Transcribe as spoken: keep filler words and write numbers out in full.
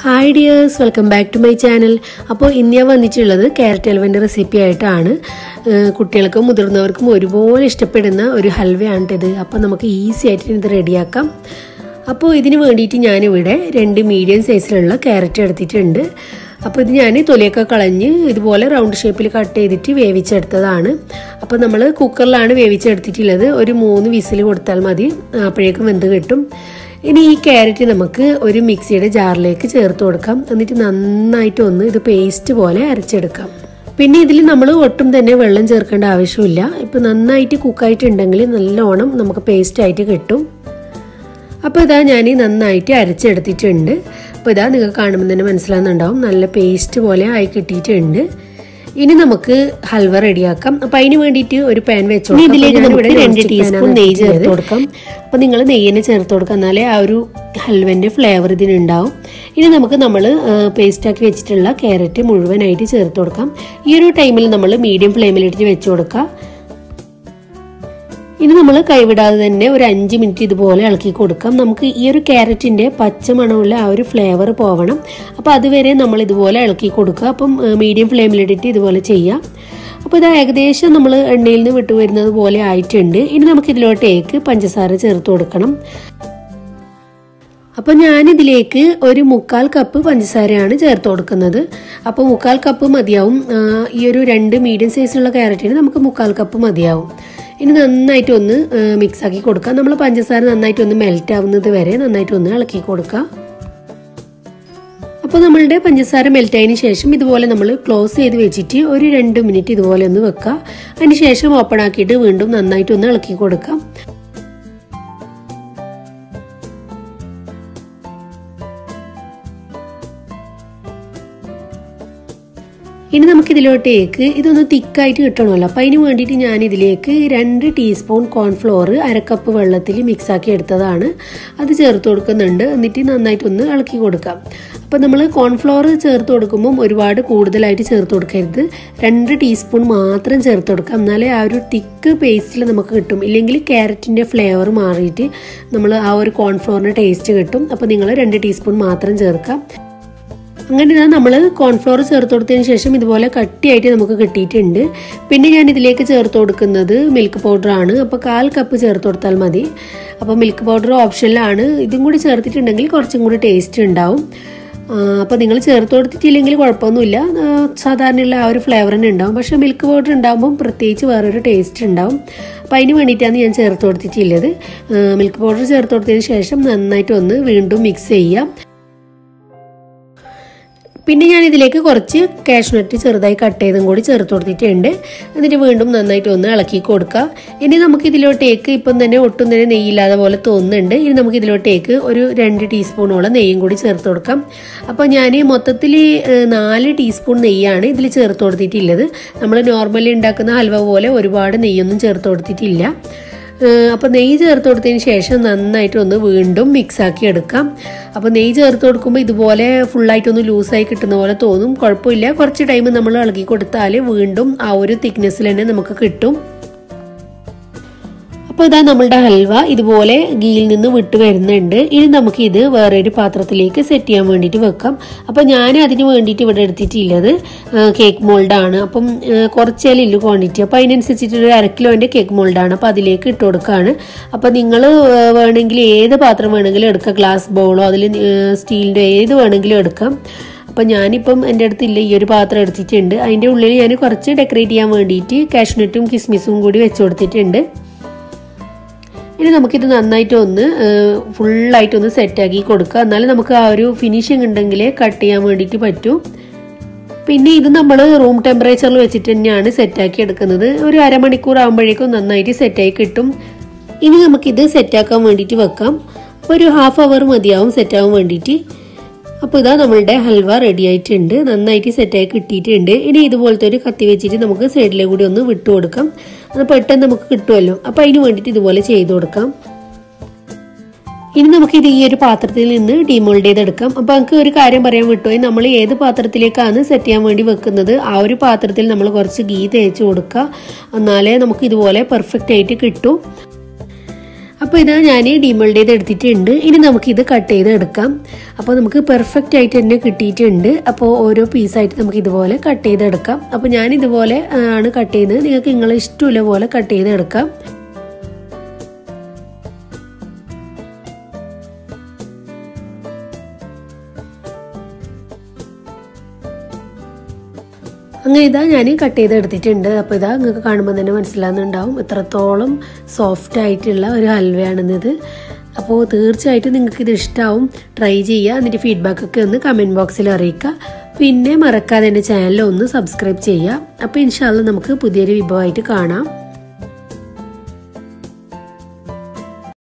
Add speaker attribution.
Speaker 1: Hi dears, welcome back to my channel. അപ്പോൾ ഇന്ന് ഞാൻ വന്നിട്ടുള്ളത് ക്യാരറ്റ് ഹൽവന്റെ റെസിപ്പി ആയിട്ടാണ്. കുട്ടികൾക്കും മുതിർന്നവർക്കും ഒരുപോലെ ഇഷ്ടപ്പെടുന്ന ഒരു ഹൽവയാണ് ഇത്. അപ്പോൾ നമുക്ക് ഈസി ആയിട്ട് ഇത് റെഡിയാക്കാം. അപ്പോൾ ഇതിനു വേണ്ടിയിട്ട് ഞാൻ ഇവിടെ രണ്ട് മീഡിയം സൈസിലുള്ള ക്യാരറ്റ് എടുത്തിട്ടുണ്ട്. അപ്പോൾ ഇത് ഞാൻ തൊലിയൊക്കെ കളഞ്ഞ് ഇതുപോലെ റൗണ്ട് ഷേപ്പിൽ കട്ട് ചെയ്തിട്ട് വേവിച്ചെടുത്തതാണ്. അപ്പോൾ നമ്മൾ കുക്കറിലാണ് വേവിച്ചെടുത്തിട്ടുള്ളത്. ഒരു മൂന്ന് വിസിൽ കൊടുത്താൽ മതി, അപ്പോഴേക്കും വെന്ത് കിട്ടും. ഇനി ഈ ക്യാരറ്റ് നമുക്ക് ഒരു മിക്സിയുടെ ജാറിലേക്ക് ചേർത്ത് കൊടുക്കാം. എന്നിട്ട് നന്നായിട്ട് ഒന്ന് ഇത് പേസ്റ്റ് പോലെ അരച്ചെടുക്കാം. പിന്നെ ഇതിൽ നമ്മൾ ഒട്ടും തന്നെ വെള്ളം ചേർക്കേണ്ട ആവശ്യമില്ല. ഇപ്പം നന്നായിട്ട് കുക്കായിട്ടുണ്ടെങ്കിൽ നല്ലോണം നമുക്ക് പേസ്റ്റായിട്ട് കിട്ടും. അപ്പോൾ ഇതാ ഞാൻ നന്നായിട്ട് അരച്ചെടുത്തിട്ടുണ്ട്. അപ്പോൾ ഇതാ നിങ്ങൾക്ക് കാണുമ്പോൾ തന്നെ മനസ്സിലാകുന്നുണ്ടാവും, നല്ല പേസ്റ്റ് പോലെ ആയി കിട്ടിയിട്ടുണ്ട്. ഇനി നമുക്ക് ഹൽവ റെഡിയാക്കാം. അപ്പം അതിന് വേണ്ടിയിട്ട് ഒരു പാൻ വെച്ചോ. ഇതിലേക്ക് നമുക്ക് രണ്ട് ടീസ്പൂൺ നെയ്യ് ചേർത്ത് കൊടുക്കാം. അപ്പം നിങ്ങൾ നെയ്യിനെ ചേർത്ത് കൊടുക്കുക, എന്നാലേ ആ ഒരു ഹൽവൻ്റെ ഫ്ലേവർ ഇതിനുണ്ടാവും. ഇനി നമുക്ക് നമ്മൾ പേസ്റ്റാക്കി വെച്ചിട്ടുള്ള ക്യാരറ്റ് മുഴുവനായിട്ട് ചേർത്ത് കൊടുക്കാം. ഈ ഒരു ടൈമിൽ നമ്മൾ മീഡിയം ഫ്ലെയിമിലിട്ട് വെച്ച് കൊടുക്കാം. ഇനി നമ്മൾ കൈവിടാതെ തന്നെ ഒരു അഞ്ച് മിനിറ്റ് ഇതുപോലെ ഇളക്കി കൊടുക്കാം. നമുക്ക് ഈ ഒരു ക്യാരറ്റിൻ്റെ പച്ചമണമുള്ള ആ ഒരു ഫ്ലേവർ പോകണം. അപ്പോൾ അതുവരെ നമ്മൾ ഇതുപോലെ ഇളക്കി കൊടുക്കുക. അപ്പം മീഡിയം ഫ്ലെയിമിലിട്ടിട്ട് ഇതുപോലെ ചെയ്യാം. അപ്പോൾ ഇത് ഏകദേശം നമ്മൾ എണ്ണയിൽ നിന്ന് വിട്ടു വരുന്നത് പോലെ ആയിട്ടുണ്ട്. ഇനി നമുക്ക് ഇതിലോട്ടേക്ക് പഞ്ചസാര ചേർത്ത് കൊടുക്കണം. അപ്പോൾ ഞാനിതിലേക്ക് ഒരു മുക്കാൽ കപ്പ് പഞ്ചസാരയാണ് ചേർത്ത് കൊടുക്കുന്നത്. അപ്പോൾ മുക്കാൽ കപ്പ് മതിയാവും. ഈ ഒരു രണ്ട് മീഡിയം സൈസുള്ള ക്യാരറ്റിന് നമുക്ക് മുക്കാൽ കപ്പ് മതിയാവും. ഇനി നന്നായിട്ട് ഒന്ന് മിക്സ് ആക്കി കൊടുക്കാം. നമ്മൾ പഞ്ചസാര നന്നായിട്ട് ഒന്ന് മെൽറ്റ് ആവുന്നത് വരെ നന്നായിട്ട് ഒന്ന് ഇളക്കി കൊടുക്കാം. അപ്പോൾ നമ്മളുടെ പഞ്ചസാര മെൽറ്റ് ആയതിനു ശേഷം ഇതുപോലെ നമ്മൾ ക്ലോസ് ചെയ്ത് വെച്ചിട്ട് ഒരു രണ്ട് മിനിറ്റ് ഇതുപോലെ ഒന്ന് വെക്കാം. അതിന് ശേഷം ഓപ്പൺ ആക്കിയിട്ട് വീണ്ടും നന്നായിട്ട് ഒന്ന് ഇളക്കി കൊടുക്കാം. ഇനി നമുക്കിതിലോട്ടേക്ക് ഇതൊന്ന് തിക്കായിട്ട് കിട്ടണമല്ലോ. അപ്പം അതിന് വേണ്ടിയിട്ട് ഞാൻ ഇതിലേക്ക് രണ്ട് ടീസ്പൂൺ കോൺഫ്ലോർ അരക്കപ്പ് വെള്ളത്തിൽ മിക്സാക്കി എടുത്തതാണ്. അത് ചേർത്ത് കൊടുക്കുന്നുണ്ട്. എന്നിട്ട് നന്നായിട്ടൊന്ന് ഇളക്കി കൊടുക്കാം. അപ്പം നമ്മൾ കോൺഫ്ലോർ ചേർത്ത് കൊടുക്കുമ്പം ഒരുപാട് കൂടുതലായിട്ട് ചേർത്ത് കൊടുക്കരുത്. രണ്ട് ടീസ്പൂൺ മാത്രം ചേർത്ത് കൊടുക്കാം. എന്നാലേ ആ ഒരു തിക്ക് പേസ്റ്റിൽ നമുക്ക് കിട്ടും. ഇല്ലെങ്കിൽ ക്യാരറ്റിൻ്റെ ഫ്ലേവർ മാറിയിട്ട് നമ്മൾ ആ ഒരു കോൺഫ്ലോറിൻ്റെ ടേസ്റ്റ് കിട്ടും. അപ്പോൾ നിങ്ങൾ രണ്ട് ടീസ്പൂൺ മാത്രം ചേർക്കാം. അങ്ങനെ ഇതാ നമ്മൾ കോൺഫ്ലോർ ചേർത്ത് കൊടുത്തതിന് ശേഷം ഇതുപോലെ കട്ടിയായിട്ട് നമുക്ക് കിട്ടിയിട്ടുണ്ട്. പിന്നെ ഞാൻ ഇതിലേക്ക് ചേർത്ത് കൊടുക്കുന്നത് മിൽക്ക് പൗഡറാണ്. അപ്പോൾ കാൽ കപ്പ് ചേർത്ത് കൊടുത്താൽ മതി. അപ്പോൾ മിൽക്ക് പൗഡർ ഓപ്ഷനിലാണ്. ഇതും കൂടി ചേർത്തിട്ടുണ്ടെങ്കിൽ കുറച്ചും കൂടി ടേസ്റ്റ് ഉണ്ടാവും. അപ്പോൾ നിങ്ങൾ ചേർത്ത് കൊടുത്തിട്ടില്ലെങ്കിൽ കുഴപ്പമൊന്നുമില്ല, സാധാരണയുള്ള ആ ഒരു ഫ്ലേവർ തന്നെ ഉണ്ടാവും. പക്ഷേ മിൽക്ക് പൗഡർ ഉണ്ടാകുമ്പം പ്രത്യേകിച്ച് വേറൊരു ടേസ്റ്റ് ഉണ്ടാവും. അപ്പോൾ അതിന് വേണ്ടിയിട്ടാണ് ഞാൻ ചേർത്ത് കൊടുത്തിട്ടുള്ളത്. മിൽക്ക് പൗഡർ ചേർത്ത് കൊടുത്തതിന് ശേഷം നന്നായിട്ട് ഒന്ന് വീണ്ടും മിക്സ് ചെയ്യാം. പിന്നെ ഞാൻ ഇതിലേക്ക് കുറച്ച് കാഷ്നട്ട് ചെറുതായി കട്ട് ചെയ്തും കൂടി ചേർത്ത് കൊടുത്തിട്ടുണ്ട്. എന്നിട്ട് വീണ്ടും നന്നായിട്ട് ഒന്ന് ഇളക്കി കൊടുക്കുക. ഇനി നമുക്ക് ഇതിലോട്ടേക്ക് ഇപ്പം തന്നെ ഒട്ടും തന്നെ നെയ്യില്ലാതെ പോലെ തോന്നുന്നുണ്ട്. ഇനി നമുക്ക് ഇതിലോട്ടേക്ക് ഒരു രണ്ട് ടീസ്പൂണോളം നെയ്യും കൂടി ചേർത്ത് കൊടുക്കാം. അപ്പോൾ ഞാൻ മൊത്തത്തിൽ നാല് ടീസ്പൂൺ നെയ്യാണ് ഇതിൽ ചേർത്ത് കൊടുത്തിട്ടുള്ളത്. നമ്മൾ നോർമലി ഉണ്ടാക്കുന്ന ഹൽവ പോലെ ഒരുപാട് നെയ്യൊന്നും ചേർത്ത് കൊടുത്തിട്ടില്ല. അപ്പോൾ നെയ്യ് ചേർത്ത് കൊടുത്തതിന് ശേഷം നന്നായിട്ട് ഒന്ന് വീണ്ടും മിക്സാക്കി എടുക്കാം. അപ്പോൾ നെയ്യ് ചേർത്ത് കൊടുക്കുമ്പോൾ ഇതുപോലെ ഫുള്ളായിട്ടൊന്ന് ലൂസായി കിട്ടുന്ന പോലെ തോന്നും. കുഴപ്പമില്ല, കുറച്ച് ടൈം നമ്മൾ ഇളക്കി കൊടുത്താൽ വീണ്ടും ആ ഒരു തിക്നെസ്സിൽ തന്നെ നമുക്ക് കിട്ടും. അപ്പോൾ ഇതാ നമ്മളുടെ ഹൽവ ഇതുപോലെ ഗീയിൽ നിന്ന് വിട്ട് വരുന്നുണ്ട്. ഇനി നമുക്ക് ഇത് വേറൊരു പാത്രത്തിലേക്ക് സെറ്റ് ചെയ്യാൻ വേണ്ടിയിട്ട് വെക്കാം. അപ്പോൾ ഞാൻ അതിന് വേണ്ടിയിട്ട് ഇവിടെ എടുത്തിട്ടുള്ളത് കേക്ക് മോൾഡാണ്. അപ്പം കുറച്ചേ ഇല്ലു ക്വാണ്ടിറ്റി. അപ്പോൾ അതിനനുസരിച്ചിട്ട് ഒരു അര കിലോൻ്റെ കേക്ക് മോൾഡാണ്. അപ്പോൾ അതിലേക്ക് ഇട്ട് കൊടുക്കുകയാണ്. അപ്പോൾ നിങ്ങൾ വേണമെങ്കിൽ ഏത് പാത്രം വേണമെങ്കിലും എടുക്കാം, ഗ്ലാസ് ബൗളോ അതിൽ സ്റ്റീലിൻ്റെ ഏത് വേണമെങ്കിലും എടുക്കാം. അപ്പം ഞാനിപ്പം എൻ്റെ അടുത്തില്ല, ഈ ഒരു പാത്രം എടുത്തിട്ടുണ്ട്. അതിൻ്റെ ഉള്ളിൽ ഞാൻ കുറച്ച് ഡെക്കറേറ്റ് ചെയ്യാൻ വേണ്ടിയിട്ട് കാഷ്നട്ടും കിസ്മിസും കൂടി വെച്ച് കൊടുത്തിട്ടുണ്ട്. ഇനി നമുക്കിത് നന്നായിട്ട് ഒന്ന് ഫുള്ളായിട്ടൊന്ന് സെറ്റാക്കി കൊടുക്കുക. എന്നാലും നമുക്ക് ആ ഒരു ഫിനിഷിങ് ഉണ്ടെങ്കിൽ കട്ട് ചെയ്യാൻ വേണ്ടിയിട്ട് പറ്റും. പിന്നെ ഇത് നമ്മൾ റൂം ടെമ്പറേച്ചറിൽ വെച്ചിട്ട് തന്നെയാണ് സെറ്റാക്കി എടുക്കുന്നത്. ഒരു അരമണിക്കൂർ ആകുമ്പോഴേക്കും നന്നായിട്ട് സെറ്റായി കിട്ടും. ഇനി നമുക്കിത് സെറ്റാക്കാൻ വേണ്ടിയിട്ട് വെക്കാം. ഒരു ഹാഫ് അവർ മതിയാവും സെറ്റാവാൻ വേണ്ടിയിട്ട്. അപ്പോൾ ഇതാ നമ്മളുടെ ഹൽവ റെഡി ആയിട്ടുണ്ട്, നന്നായിട്ട് സെറ്റായി കിട്ടിയിട്ടുണ്ട്. ഇനി ഇതുപോലത്തെ ഒരു കത്തി വെച്ചിട്ട് നമുക്ക് സൈഡിലെ കൂടി ഒന്ന് വിട്ടു കൊടുക്കാം. അത് പെട്ടെന്ന് നമുക്ക് കിട്ടുമല്ലോ. അപ്പോൾ അതിന് വേണ്ടിയിട്ട് ഇതുപോലെ ചെയ്ത് കൊടുക്കാം. ഇനി നമുക്കിത് ഈ ഒരു പാത്രത്തിൽ നിന്ന് ഡീമോൾഡ് ചെയ്തെടുക്കാം. അപ്പോൾ നമുക്ക് ഒരു കാര്യം പറയാൻ വിട്ടുപോയി, നമ്മൾ ഏത് പാത്രത്തിലേക്കാണ് സെറ്റ് ചെയ്യാൻ വേണ്ടി വെക്കുന്നത് ആ ഒരു പാത്രത്തിൽ നമ്മൾ കുറച്ച് ഗീ തേച്ച് കൊടുക്കുക. എന്നാലേ നമുക്ക് ഇതുപോലെ പെർഫെക്റ്റ് ആയിട്ട് കിട്ടും. അപ്പോൾ ഇതാ ഞാൻ ഡീമോൾഡ് ചെയ്ത് എടുത്തിട്ടുണ്ട്. ഇനി നമുക്കിത് കട്ട് ചെയ്ത് എടുക്കാം. അപ്പോൾ നമുക്ക് പെർഫെക്റ്റ് ആയിട്ട് തന്നെ കിട്ടിയിട്ടുണ്ട്. അപ്പോൾ ഓരോ പീസായിട്ട് നമുക്ക് ഇതുപോലെ കട്ട് ചെയ്തെടുക്കാം. അപ്പോൾ ഞാൻ ഇതുപോലെ ആണ് കട്ട് ചെയ്യുന്നത്. നിങ്ങൾക്ക് നിങ്ങളെ ഇഷ്ടമുള്ള പോലെ കട്ട് ചെയ്തെടുക്കാം. അങ്ങനെ ഇതാ ഞാൻ കട്ട് ചെയ്ത് എടുത്തിട്ടുണ്ട്. അപ്പോൾ ഇതാ നിങ്ങൾക്ക് കാണുമ്പോൾ തന്നെ മനസ്സിലാകുന്നുണ്ടാവും എത്രത്തോളം സോഫ്റ്റ് ആയിട്ടുള്ള ഒരു ഹൽവയാണെന്നത്. അപ്പോൾ തീർച്ചയായിട്ടും നിങ്ങൾക്ക് ഇത് ഇഷ്ടമാവും. ട്രൈ ചെയ്യുക. എന്നിട്ട് ഫീഡ്ബാക്കൊക്കെ ഒന്ന് കമൻറ്റ് ബോക്സിൽ അറിയിക്കുക. പിന്നെ മറക്കാതെ എൻ്റെ ചാനൽ ഒന്ന് സബ്സ്ക്രൈബ് ചെയ്യുക. അപ്പോൾ ഇൻഷാ അല്ലാഹ് നമുക്ക് പുതിയൊരു വിഭവമായിട്ട് കാണാം.